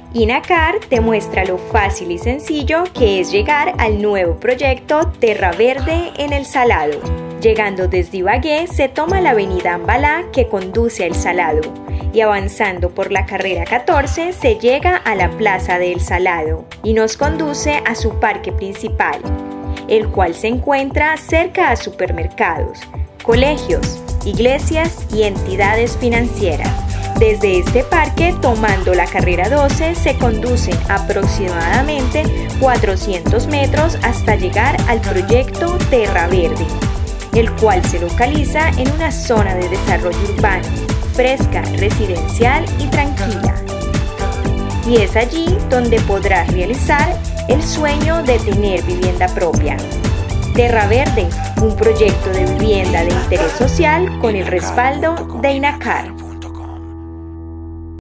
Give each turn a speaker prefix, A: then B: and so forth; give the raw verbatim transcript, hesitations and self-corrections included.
A: INACAR te muestra lo fácil y sencillo que es llegar al nuevo proyecto Terra Verde en El Salado. Llegando desde Ibagué se toma la avenida Ambalá que conduce a El Salado y avanzando por la carrera catorce se llega a la plaza de El Salado y nos conduce a su parque principal, el cual se encuentra cerca a supermercados, colegios, iglesias y entidades financieras. Desde este parque, tomando la carrera doce, se conducen aproximadamente cuatrocientos metros hasta llegar al proyecto Terra Verde, el cual se localiza en una zona de desarrollo urbano, fresca, residencial y tranquila. Y es allí donde podrás realizar el sueño de tener vivienda propia. Terra Verde, un proyecto de vivienda de interés social con el respaldo de INACAR.